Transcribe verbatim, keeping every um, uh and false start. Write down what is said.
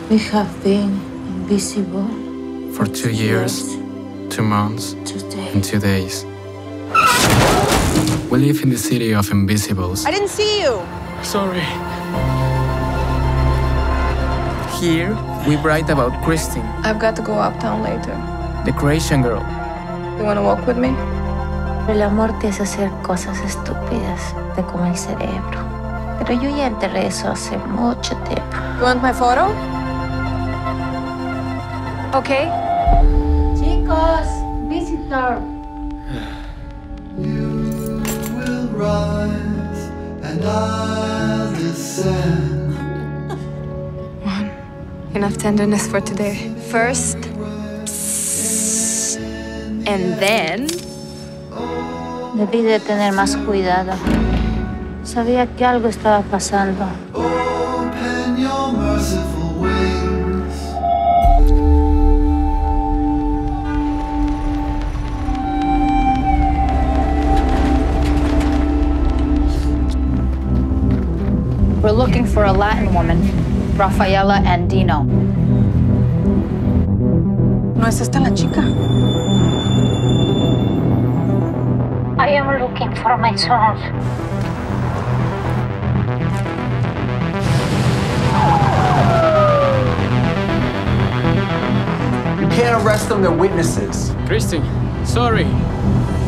We have been invisible for two years, two months, and two days. We live in the city of invisibles. I didn't see you. Sorry. Here, we write about Christine, I've got to go uptown later. the Croatian girl. You want to walk with me? El amor te hace hacer cosas estúpidas, te come el cerebro. Pero yo ya enterré eso hace mucho tiempo. You want my photo? Okay. Chicos, visitor. You will rise and I'll descend. One. Enough tenderness for today. First, psst, and then... Debí de tener más cuidado. Sabía que algo estaba pasando. Open your merciful wings. We're looking for a Latin woman, Rafaella and Dino. ¿No es esta la chica? I am looking for my son. You can't arrest them, they're witnesses. Christine, sorry.